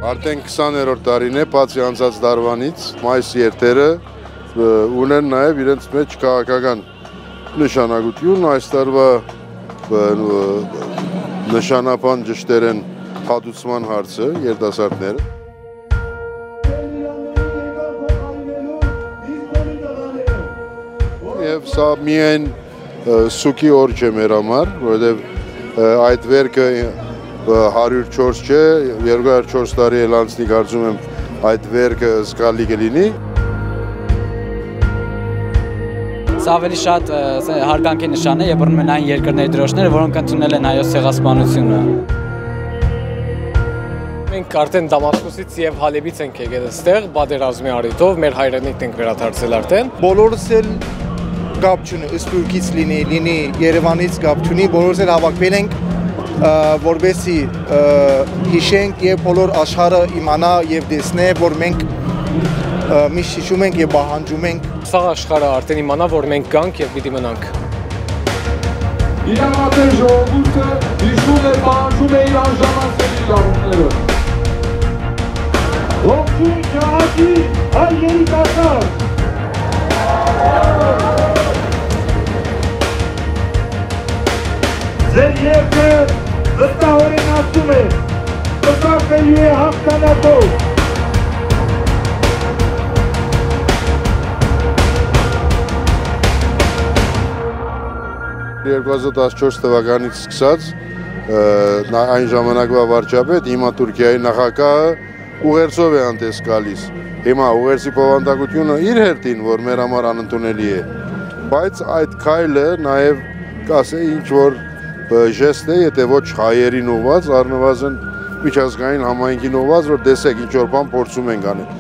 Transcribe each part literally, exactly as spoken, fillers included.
Արդեն քսաներորդ տարին է, բացի անցած տարվանից, մայիսի երթերը ունեն նաև իրենց մեջ քաղաքական նշանակություն, այս տարվա նշանապան ճշտերեն հատուցման հարցը երիտասարդները։ Եվ սա միայն սուքի օր չէ մեր համար, որովհետև այդ վերքը հարյուր չորս չէ, երկու հարյուր չորս տարի էլ անցնի կարծում եմ այդ վերքը զգալի կլինի։ Սա ավելի շատ հարգանքի նշան է եւ բռնում են այն երկրների դրոշները, որոնք ընդունել են հայոց ցեղասպանությունը։ Մենք արդեն Դամասկոսից եւ Հալեբից ենք եկել այստեղ, պատերազմի առիթով մեր հայրենիքն ենք վերադարձել արդեն։ Բոլորս էլ կապ չունի, Սփյուռքից լինի, լինի Երևանից կապ չունի, բոլորս էլ հավաքվել ենք, որպեսզի հիշենք եւ բոլոր աշխարհը իմանա եւ տեսնե, որ մենք միշտ հիշում ենք եւ պահանջում ենք։ Սա աշխարհը արդեն իմանա, որ մենք կանք եւ պիտի մնանք։ Իրավատեր ժողովուրդը հիշում է, պահանջում է իր անժանացելի իրավունքները։ Ողջույն Շահակի հայ երիտասարդ։ Ձեր երկը վստահորեն ասում է, վստահվելու է հաղթանակով։ երկու հազար տասնչորս թվականից սկսած այն ժամանակվա վարչապետ, հիմա Թուրքիայի նախագահը ուղերձով է անտես գալիս։ Հիմա ուղերձի բովանդակությունը իր հերթին, որ մեր համար անընդունելի է, բայց այդ քայլը նաև կասե ինչ որ ժեստ է, եթե ոչ հայերին ուղված, առնվազն միջազգային համայնքին ուղված, որ տեսեք ինչ որ բան փորձում ենք անել։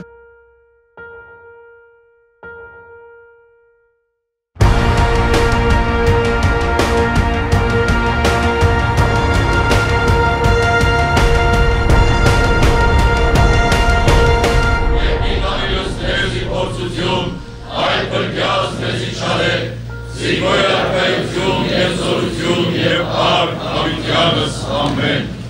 Զիգոյ արկայություն և զորություն և հարկ հավիտյանս ամեն։